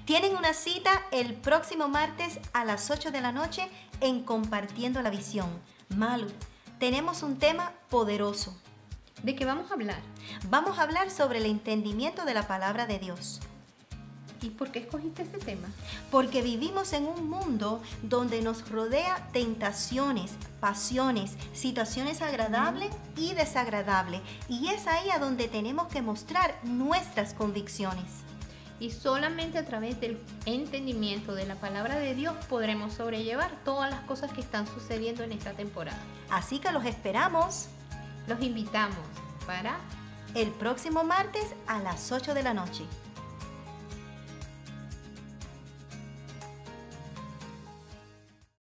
Tienen una cita el próximo martes a las 8 de la noche en Compartiendo la Visión. Malu, tenemos un tema poderoso. ¿De qué vamos a hablar? Vamos a hablar sobre el entendimiento de la palabra de Dios. ¿Y por qué escogiste ese tema? Porque vivimos en un mundo donde nos rodea tentaciones, pasiones, situaciones agradables y desagradables. Y es ahí a donde tenemos que mostrar nuestras convicciones. Y solamente a través del entendimiento de la palabra de Dios podremos sobrellevar todas las cosas que están sucediendo en esta temporada. Así que los esperamos. Los invitamos para el próximo martes a las 8 de la noche.